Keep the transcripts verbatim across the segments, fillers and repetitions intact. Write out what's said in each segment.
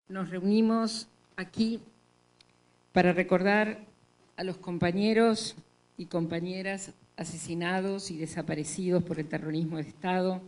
nos reunimos aquí para recordar a los compañeros y compañeras asesinados y desaparecidos por el terrorismo de Estado,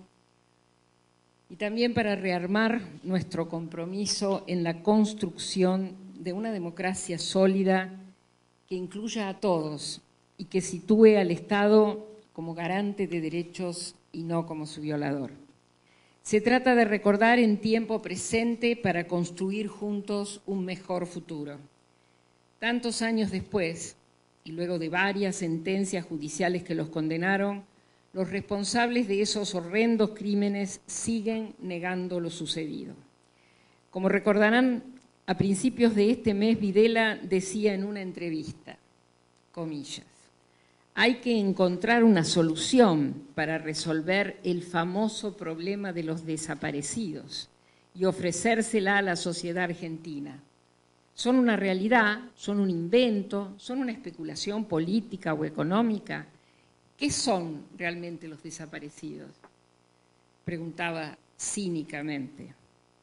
y también para rearmar nuestro compromiso en la construcción de una democracia sólida que incluya a todos y que sitúe al Estado como garante de derechos y no como su violador. Se trata de recordar en tiempo presente para construir juntos un mejor futuro. Tantos años después, y luego de varias sentencias judiciales que los condenaron, los responsables de esos horrendos crímenes siguen negando lo sucedido. Como recordarán, a principios de este mes Videla decía en una entrevista, comillas, hay que encontrar una solución para resolver el famoso problema de los desaparecidos y ofrecérsela a la sociedad argentina. Son una realidad, son un invento, son una especulación política o económica. ¿Qué son realmente los desaparecidos?, preguntaba cínicamente.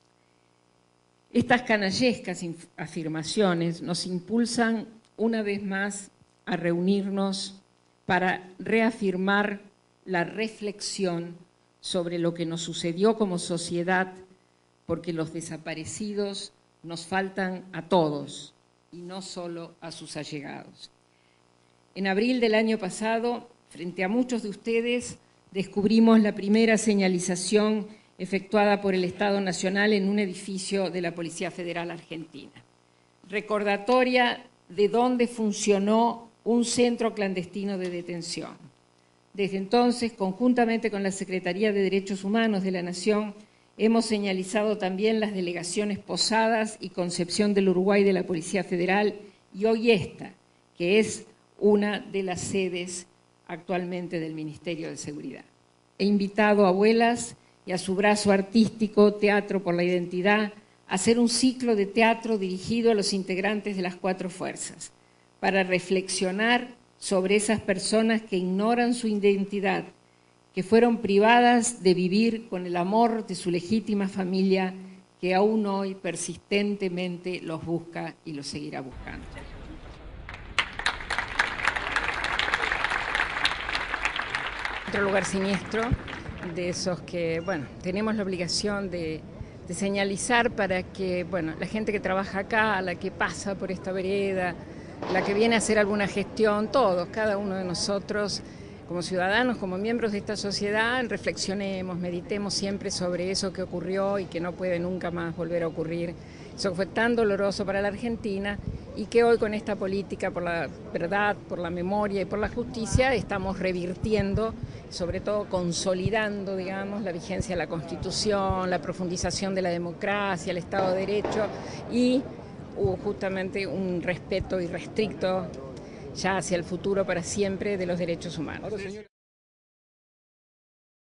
Estas canallescas afirmaciones nos impulsan una vez más a reunirnos para reafirmar la reflexión sobre lo que nos sucedió como sociedad, porque los desaparecidos nos faltan a todos y no solo a sus allegados. En abril del año pasado, frente a muchos de ustedes, descubrimos la primera señalización efectuada por el Estado Nacional en un edificio de la Policía Federal Argentina, recordatoria de dónde funcionó un centro clandestino de detención. Desde entonces, conjuntamente con la Secretaría de Derechos Humanos de la Nación, hemos señalizado también las delegaciones Posadas y Concepción del Uruguay de la Policía Federal y hoy esta, que es una de las sedes actualmente del Ministerio de Seguridad. He invitado a Abuelas y a su brazo artístico Teatro por la Identidad a hacer un ciclo de teatro dirigido a los integrantes de las cuatro fuerzas, para reflexionar sobre esas personas que ignoran su identidad, que fueron privadas de vivir con el amor de su legítima familia, que aún hoy persistentemente los busca y los seguirá buscando. Otro lugar siniestro, de esos que, bueno, tenemos la obligación de, de señalizar para que, bueno, la gente que trabaja acá, la que pasa por esta vereda, la que viene a hacer alguna gestión, todos, cada uno de nosotros, como ciudadanos, como miembros de esta sociedad, reflexionemos, meditemos siempre sobre eso que ocurrió y que no puede nunca más volver a ocurrir. Eso fue tan doloroso para la Argentina y que hoy con esta política por la verdad, por la memoria y por la justicia estamos revirtiendo, sobre todo consolidando, digamos, la vigencia de la Constitución, la profundización de la democracia, el Estado de Derecho y hubo justamente un respeto irrestricto ya hacia el futuro para siempre de los derechos humanos.